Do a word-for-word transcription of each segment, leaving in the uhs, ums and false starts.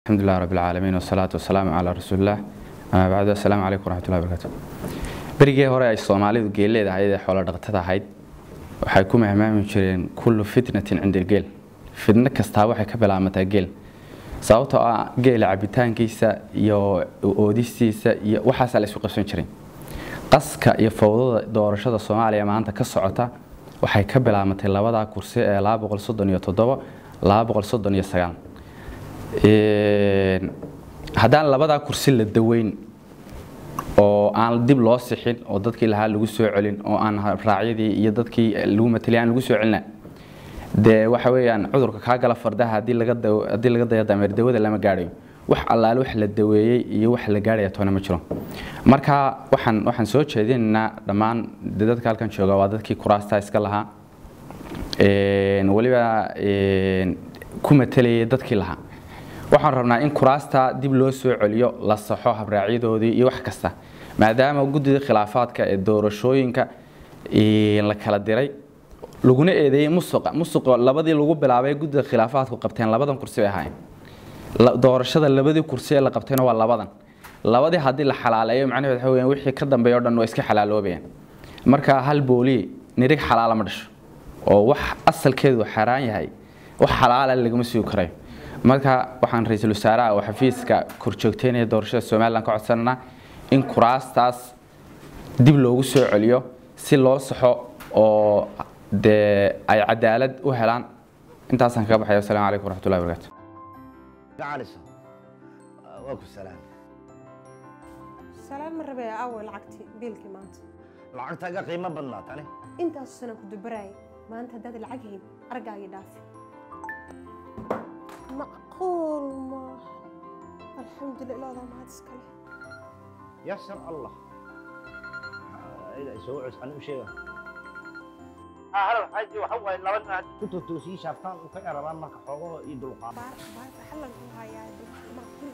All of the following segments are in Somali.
الحمد لله رب العالمين والصلاة والسلام على رسول الله. أما بعد السلام عليكم ورحمة الله وبركاته. بريجي هراء الصومالي وجيل ده هيدا حول ضغطها هيد وحيكون أمام جيرين كل فتنة عند الجيل فتنة كستاوى كبل عم تجيل صوته جيل عبيتان كيسة يو أوديسيسة وحصل سوق سنشرين قصك يفوض دور شذا الصومالي ما أنت كسعته وحيكبل عم تلا وضع كرسي لا بقول صدق يتضوى لا بقول صدق يسجان هذا لبضع كرسي للدوين oo aan dib loo sixin oo dadkii lahaa lagu soo celin oo aan raaciyadii iyo dadkii lagu mataliyaan lagu soo celina de waxa weeyaan cudurka ka gala fardaha hadii laga hadii laga dayo dameer dawada lama gaarayo wax allaal wax la daweeyay iyo wax la gaarayo toona ma jiro marka waxaan waxaan soo jeedinaa dhamaan dadka halkan jooga waa dadkii kuraasta iska lahaa ee waliba ee ku mataliyay dadkii lahaa waxaan rabnaa in kuraasta dib loo soo celiyo la saxo habraaciyadoodii iyo wax kasta maadaama guddiga khilaafaadka ee doorashooyinka ee la kala diray laguna eedeeyay musuqa musuqa labadii lagu bilaabay guddiga khilaafaadku qabteen labadan kursi ay ahaayeen doorashada labadii kursi ee la qabteen waa labadan labadii hadii la xalaaleeyo macnaheedu waxa weeyaan wixii ka dambeeyo dhan waa iska xalaaloobayaan marka hal booli nirig xalaal ma dhasho oo wax asalkeedu xaraan yahay wax xalaal lagama soo karayo marka waxaan ra'iisul wasaaraha oo xafiiska korjoogteynaya doorashada Soomaaliland ka codsanana in kuraastaas dib loogu soo celiyo si loo saxo oo de ay cadaalad u helaan intaasan ka baxayo assalaamu alaykum waraxmatullaahi wabarakaatuh تعالس واكو السلام سلام مرة أول لعقتي بيلكي مانت لعقتها قيمة بنات أنا أنت السنة كنت براي ما أنت هداد العقهين أرجع يدافع معقول ما الحمد لله لا ما تسكله يسر الله إذا سوعس أنا وشيء هلا حاجي وحوى إلا بدنا كنت توسي شافتان وكي أربان ما كحوه يدلو قام بار بار حلا نقولها يا معقول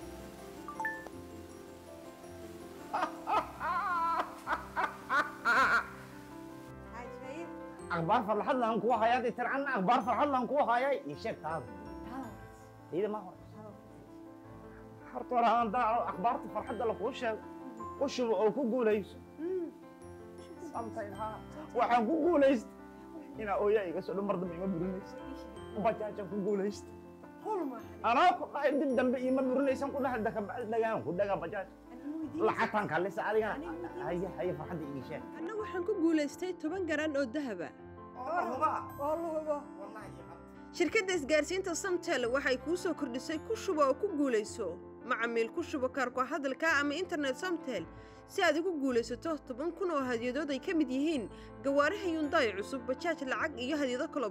ما أخبار فرحنا أنكوا هاي ترى عنا أخبار فرحنا أنكوا هاي يشك هذا إذا ما هو حرطورها أنت أخبار فرحنا لك وش وش أو كوجوليس سامتينها وحن كوجوليس هنا أويا يقصد مرض من مبرونيس وبتاعك كوجوليس قول ما أنا قاعد دم بي مبرونيس أنا كلها دك دجاج كلها بتاعك لا حتى كان لسه عليها هي هي فرحة إيشان أنا وحن كوجوليستي تبان جران أو ذهبا والله والله shirkadda isgaarsiinta Samtel waxay ku soo kordhisay ku shubo oo ku guuleyso macaamiil ku shubo kaarka hadalka ama internet Samtel si aad ugu guuleysato toban kun oo hadiyadood ay ka mid yihiin gawaariha Hyundai cusub bajaaj lacag iyo hadiyado kale